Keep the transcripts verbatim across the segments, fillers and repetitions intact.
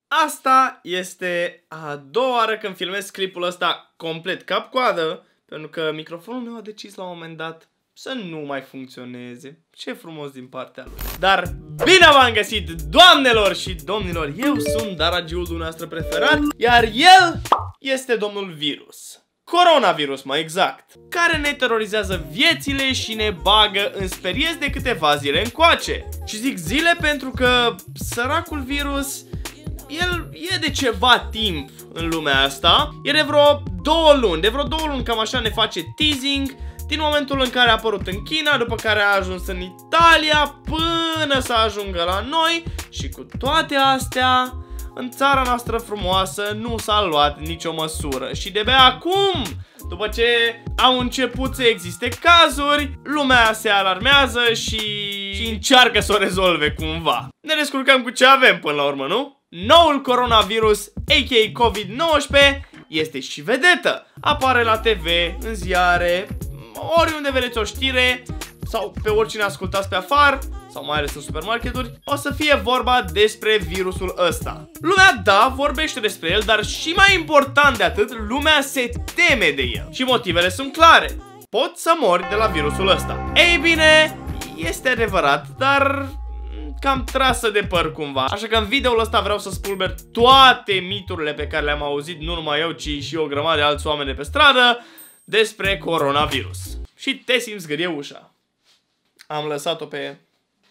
Asta este a doua oară când filmez clipul ăsta complet cap-coadă, pentru că microfonul meu a decis la un moment dat să nu mai funcționeze. Ce frumos din partea lui. Dar bine v-am găsit, doamnelor și domnilor! Eu sunt Daragiul dumneavoastră preferat, iar el este domnul virus. Coronavirus, mai exact, care ne terorizează viețile și ne bagă în speriezi de câteva zile încoace. Și zic zile pentru că săracul virus, el e de ceva timp în lumea asta. E de vreo două luni, de vreo două luni cam așa ne face teasing, din momentul în care a apărut în China, după care a ajuns în Italia, până să ajungă la noi. Și cu toate astea, în țara noastră frumoasă nu s-a luat nicio măsură. Și de-abia acum, după ce au început să existe cazuri, lumea se alarmează și, și încearcă să o rezolve cumva. Ne descurcăm cu ce avem până la urmă, nu? Noul coronavirus, a k a. COVID nouăsprezece, este și vedetă. Apare la T V, în ziare, oriunde vedeți o știre sau pe oricine ascultați pe afară, sau mai ales în supermarketuri, o să fie vorba despre virusul ăsta. Lumea, da, vorbește despre el, dar și mai important de atât, lumea se teme de el. Și motivele sunt clare. Poți să mori de la virusul ăsta. Ei bine, este adevărat, dar cam trasă de păr cumva. Așa că în videoul ăsta vreau să spulber toate miturile pe care le-am auzit, nu numai eu, ci și o grămadă de alți oameni de pe stradă, despre coronavirus. Și te simți gârie ușa. Am lăsat-o pe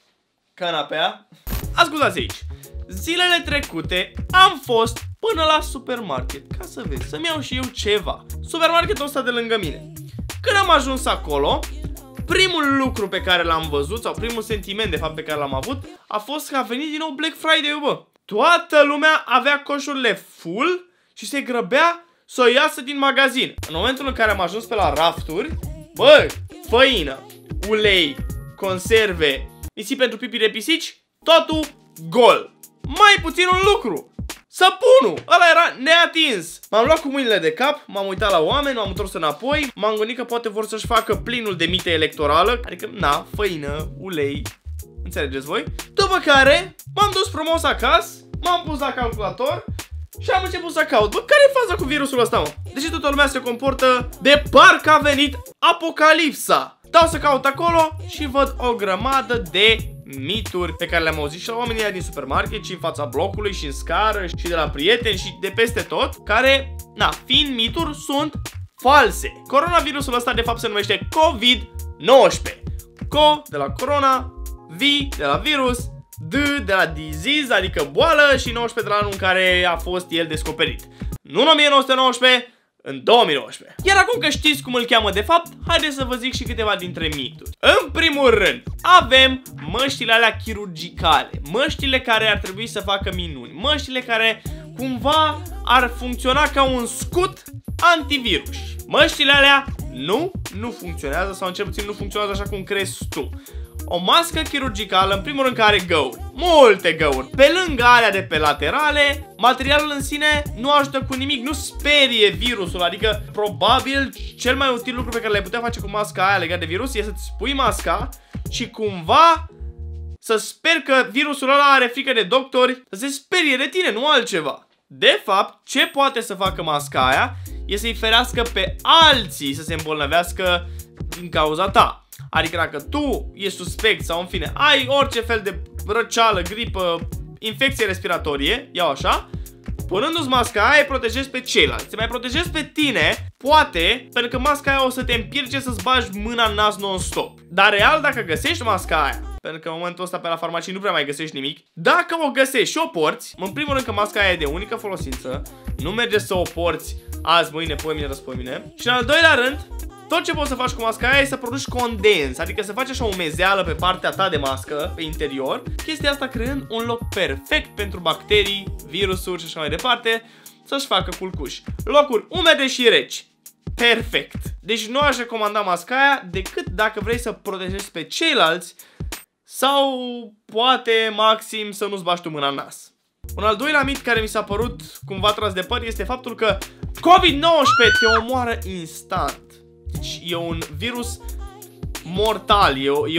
canapea. Ascultați aici. Zilele trecute am fost până la supermarket, ca să vezi, să-mi iau și eu ceva. Supermarketul ăsta de lângă mine. Când am ajuns acolo, primul lucru pe care l-am văzut, sau primul sentiment de fapt pe care l-am avut, a fost că a venit din nou Black Friday, bă. Toată lumea avea coșurile full și se grăbea să o iasă din magazin. În momentul în care am ajuns pe la rafturi, bă, făină, ulei, conserve, nisip pentru pipi de pisici, totul gol. Mai puțin un lucru: săpunul, ăla era neatins. M-am luat cu mâinile de cap, m-am uitat la oameni, m-am întors înapoi. M-am gândit că poate vor să-și facă plinul de mită electorală, adică, na, făină, ulei, înțelegeți voi? După care m-am dus frumos acasă, m-am pus la calculator și am început să caut. Bă, care e faza cu virusul ăsta, mă? Deși toată lumea se comportă de parcă a venit apocalipsa. Dau să caut acolo și văd o grămadă de mituri pe care le-am auzit și la oamenii din supermarket, și în fața blocului, și în scară, și de la prieteni, și de peste tot, care, na, fiind mituri, sunt false. Coronavirusul ăsta de fapt se numește COVID nouăsprezece. Co de la corona, V de la virus, D de la disease, adică boală, și nouăsprezece de la anul în care a fost el descoperit. Nu în o mie nouă sute nouăsprezece, în două mii nouăsprezece. Iar acum că știți cum îl cheamă de fapt, haideți să vă zic și câteva dintre mituri. În primul rând, avem măștile alea chirurgicale, măștile care ar trebui să facă minuni, măștile care cumva ar funcționa ca un scut antivirus. Măștile alea nu, nu funcționează, sau în cel puțin nu funcționează așa cum crezi tu. O mască chirurgicală, în primul rând, care are găuri, multe găuri. Pe lângă alea de pe laterale, materialul în sine nu ajută cu nimic, nu sperie virusul. Adică, probabil, cel mai util lucru pe care l-ai putea face cu masca aia legat de virus e să-ți pui masca și cumva să speri că virusul ăla are frică de doctori, să se sperie de tine, nu altceva. De fapt, ce poate să facă masca aia e să-i ferească pe alții să se îmbolnăvească din cauza ta. Adică dacă tu ești suspect sau în fine ai orice fel de răceală, gripă, infecție respiratorie, iau așa, punându-ți masca aia, îi protejezi pe ceilalți. Te mai protejezi pe tine, poate, pentru că masca aia o să te împirce să-ți bagi mâna în nas non-stop. Dar real, dacă găsești masca aia, pentru că în momentul ăsta pe la farmacii nu prea mai găsești nimic, dacă o găsești și o porți, în primul rând că masca aia e de unică folosință, nu merge să o porți azi, mâine, poimine, răspoimine. Și în al doilea rând, tot ce poți să faci cu masca aia e să produci condens, adică să faci așa o umezeală pe partea ta de mască, pe interior, chestia asta creând un loc perfect pentru bacterii, virusuri și așa mai departe să-și facă culcuși. Locuri umede și reci. Perfect. Deci nu aș recomanda masca aia decât dacă vrei să protejezi pe ceilalți sau poate maxim să nu-ți bagi tu mâna în nas. Un al doilea mit care mi s-a părut cumva tras de păr este faptul că COVID nouăsprezece te omoară instant. Deci e un virus mortal, e o, e o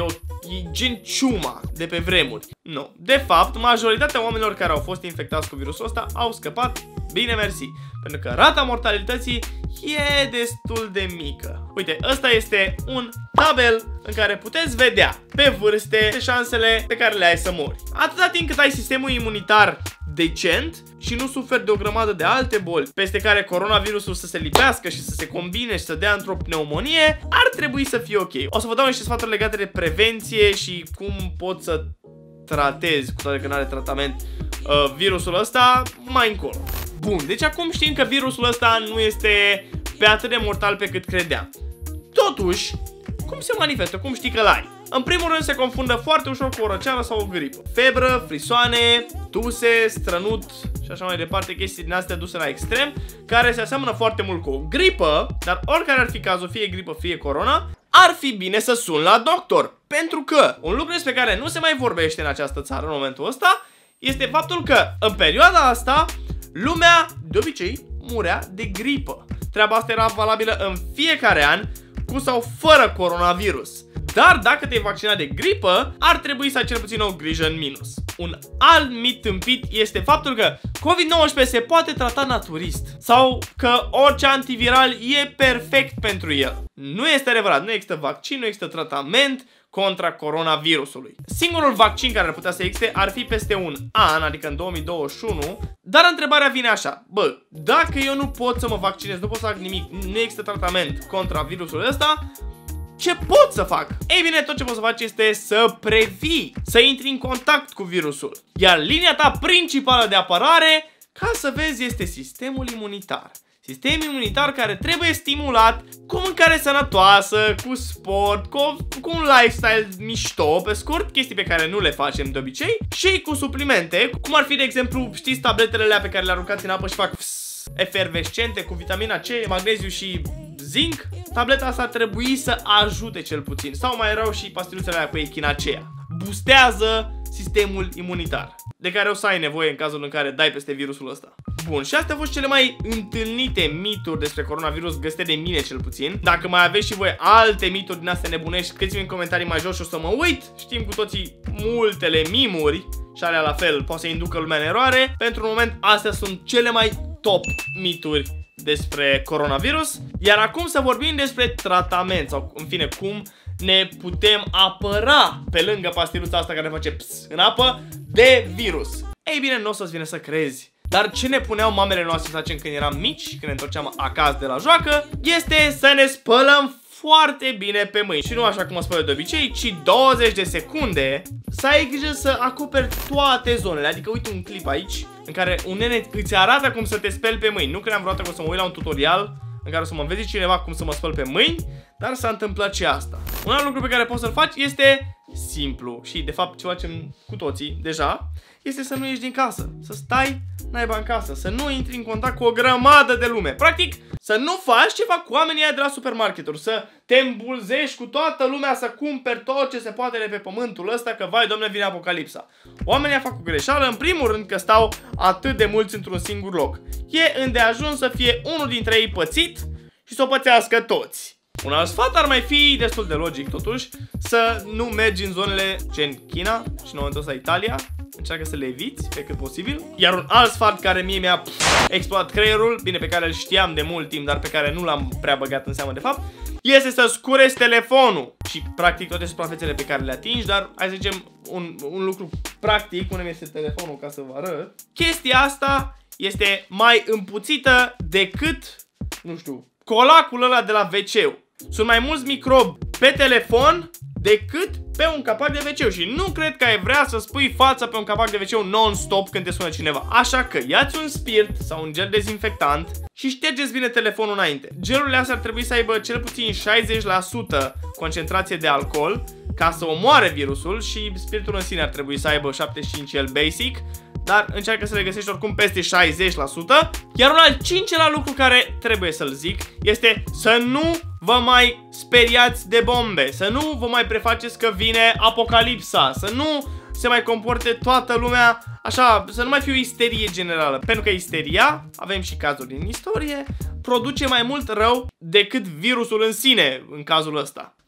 e gen ciuma de pe vremuri. Nu. De fapt, majoritatea oamenilor care au fost infectați cu virusul ăsta au scăpat, bine mersi. Pentru că rata mortalității e destul de mică. Uite, ăsta este un tabel în care puteți vedea pe vârste șansele pe care le ai să mori. Atâta timp cât ai sistemul imunitar decent și nu suferi de o grămadă de alte boli peste care coronavirusul să se lipească și să se combine și să dea într-o pneumonie, ar trebui să fie ok. O să vă dau niște sfaturi legate de prevenție și cum poți să tratezi, cu toate că nu are tratament, uh, virusul ăsta mai încolo. Bun, deci acum știm că virusul ăsta nu este pe atât de mortal pe cât credeam. Totuși, cum se manifestă? Cum știi că l-ai? În primul rând se confundă foarte ușor cu o răceală sau o gripă. Febră, frisoane, tuse, strănut și așa mai departe, chestii din astea duse la extrem, care se aseamănă foarte mult cu o gripă, dar oricare ar fi cazul, fie gripă, fie corona, ar fi bine să suni la doctor. Pentru că un lucru despre care nu se mai vorbește în această țară în momentul ăsta este faptul că în perioada asta lumea de obicei murea de gripă. Treaba asta era valabilă în fiecare an, cu sau fără coronavirus. Dar dacă te-ai vaccinat de gripă, ar trebui să ai cel puțin o grijă în minus. Un alt mit tâmpit este faptul că COVID nouăsprezece se poate trata naturist sau că orice antiviral e perfect pentru el. Nu este adevărat, nu există vaccin, nu există tratament contra coronavirusului. Singurul vaccin care ar putea să existe ar fi peste un an, adică în două mii douăzeci și unu, dar întrebarea vine așa: bă, dacă eu nu pot să mă vaccinez, nu pot să fac nimic, nu există tratament contra virusului ăsta, ce pot să fac? Ei bine, tot ce poți să faci este să previi, să intri în contact cu virusul. Iar linia ta principală de apărare, ca să vezi, este sistemul imunitar. Sistem imunitar care trebuie stimulat cu mâncare sănătoasă, cu sport, cu, cu un lifestyle mișto, pe scurt, chestii pe care nu le facem de obicei, și cu suplimente, cum ar fi, de exemplu, știți tabletele alea pe care le aruncați în apă și fac pss, efervescente cu vitamina C, magneziu și zinc? Tableta asta ar trebui să ajute cel puțin. Sau mai erau și pastiluțele alea cu echinacea. Boostează sistemul imunitar, de care o să ai nevoie în cazul în care dai peste virusul ăsta. Bun, și astea au fost cele mai întâlnite mituri despre coronavirus găsite de mine cel puțin. Dacă mai aveți și voi alte mituri din astea nebunești, scrieți-mi în comentarii mai jos și o să mă uit. Știm cu toții multele mimuri și alea la fel poate să inducă lumea în eroare. Pentru un moment, astea sunt cele mai top mituri despre coronavirus. Iar acum să vorbim despre tratament, sau în fine cum ne putem apăra pe lângă pastiluța asta care face ps în apă de virus. Ei bine, nu o să-ți vine să crezi, dar ce ne puneau mamele noastre să facem când eram mici și când ne întorceam acasă de la joacă este să ne spălăm foarte bine pe mâini. Și nu așa cum mă spălă de obicei, ci douăzeci de secunde, să ai grijă să acoperi toate zonele. Adică uite un clip aici în care un nene îți arată cum să te speli pe mâini. Nu credeam vreodată că o să mă uit la un tutorial în care o să mă înveți cineva cum să mă spăl pe mâini, dar s-a întâmplat și asta. Un alt lucru pe care poți să-l faci este simplu și de fapt ce facem cu toții deja, este să nu ieși din casă, să stai naiba în casă, să nu intri în contact cu o grămadă de lume. Practic, să nu faci ce fac cu oamenii aia de la supermarketuri, să te îmbulzești cu toată lumea, să cumperi tot ce se poate de pe pământul ăsta, că vai domne vine apocalipsa. Oamenii fac o greșeală, în primul rând că stau atât de mulți într-un singur loc. E îndeajuns să fie unul dintre ei pățit și să o pățească toți. Un alt sfat ar mai fi destul de logic totuși, să nu mergi în zonele gen China și în momentul ăsta Italia. Încearcă să le eviți pe cât posibil. Iar un alt sfat care mie mi-a explodat creierul, bine, pe care îl știam de mult timp, dar pe care nu l-am prea băgat în seamă de fapt, este să scurezi telefonul și practic toate suprafețele pe care le atingi. Dar hai să zicem un, un lucru practic, unde este telefonul ca să vă arăt. Chestia asta este mai împuțită decât, nu știu, colacul ăla de la W C. Sunt mai mulți microbi pe telefon decât pe un capac de W C. Și nu cred că ai vrea să spui fața pe un capac de W C non-stop când te sună cineva. Așa că ia-ți un spirit sau un gel dezinfectant și ștergeți bine telefonul înainte. Gelurile astea ar trebui să aibă cel puțin șaizeci la sută concentrație de alcool ca să omoare virusul și spiritul în sine ar trebui să aibă șaptezeci și cinci el basic, dar încearcă să le găsești oricum peste șaizeci la sută. Iar un al cincelea lucru care trebuie să-l zic este să nu vă mai speriați de bombe, să nu vă mai prefaceți că vine apocalipsa, să nu se mai comporte toată lumea așa, să nu mai fie o isterie generală. Pentru că isteria, avem și cazuri din istorie, produce mai mult rău decât virusul în sine în cazul ăsta.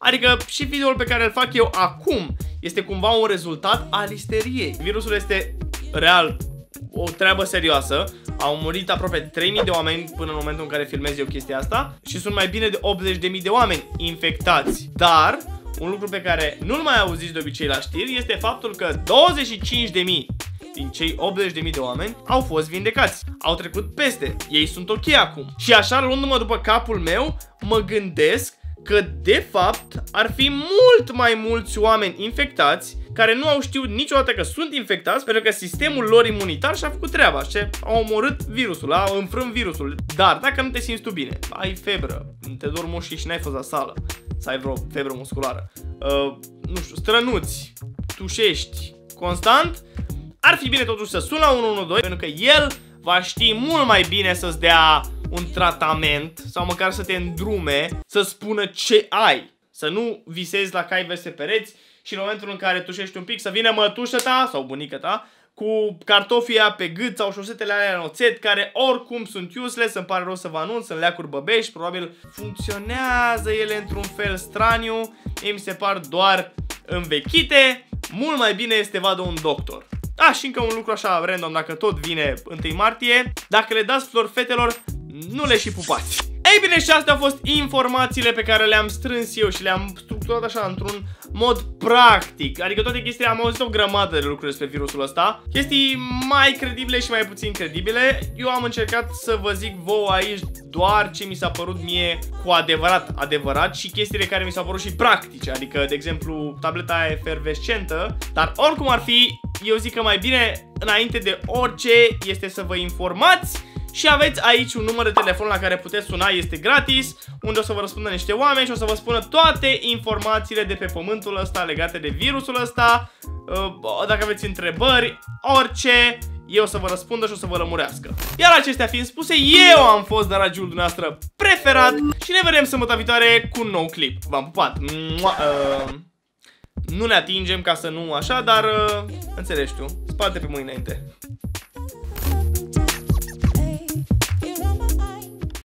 Adică și videoul pe care îl fac eu acum este cumva un rezultat al isteriei. Virusul este real o treabă serioasă. Au murit aproape trei mii de oameni până în momentul în care filmez eu chestia asta și sunt mai bine de optzeci de mii de oameni infectați. Dar un lucru pe care nu-l mai auziți de obicei la știri este faptul că douăzeci și cinci de mii din cei optzeci de mii de oameni au fost vindecați. Au trecut peste. Ei sunt ok acum. Și așa, luându-mă după capul meu, mă gândesc că de fapt ar fi mult mai mulți oameni infectați care nu au știut niciodată că sunt infectați pentru că sistemul lor imunitar și-a făcut treaba și a omorât virusul, a înfrânt virusul. Dar dacă nu te simți tu bine, ai febră, te dor mușchii și n-ai fost la sală, să ai vreo febră musculară, uh, nu știu, strănuți, tușești constant, ar fi bine totuși să suni la unu unu doi pentru că el va ști mult mai bine să-ți dea un tratament sau măcar să te îndrume, să spună ce ai. Să nu visezi la cai veste pereți și în momentul în care tușești un pic să vină mătușa ta sau bunica ta cu cartofii pe gât sau șosetele alea în oțet care oricum sunt useless, îmi pare rău să vă anunț, sunt leacuri băbești, probabil funcționează ele într-un fel straniu, ei mi se par doar învechite, mult mai bine este vadă un doctor. A, și încă un lucru așa random, dacă tot vine întâi martie, dacă le dați flori fetelor, nu le și pupați. Ei bine, și astea au fost informațiile pe care le-am strâns eu și le-am structurat așa într-un mod practic. Adică toate chestiile, am auzit o grămadă de lucruri despre virusul ăsta, chestii mai credibile și mai puțin credibile. Eu am încercat să vă zic vouă aici doar ce mi s-a părut mie cu adevărat adevărat și chestiile care mi s-au părut și practice. Adică, de exemplu, tableta aia efervescentă. Dar oricum ar fi, eu zic că mai bine înainte de orice este să vă informați. Și aveți aici un număr de telefon la care puteți suna, este gratis, unde o să vă răspundă niște oameni și o să vă spună toate informațiile de pe pământul ăsta legate de virusul ăsta. Dacă aveți întrebări, orice, eu o să vă răspundă și o să vă lămurească. Iar acestea fiind spuse, eu am fost Daragiul dumneavoastră preferat și ne vedem săptămâna viitoare cu un nou clip. V-am pupat! Uh, nu ne atingem ca să nu așa, dar uh, înțelegi tu, spate pe mâini înainte.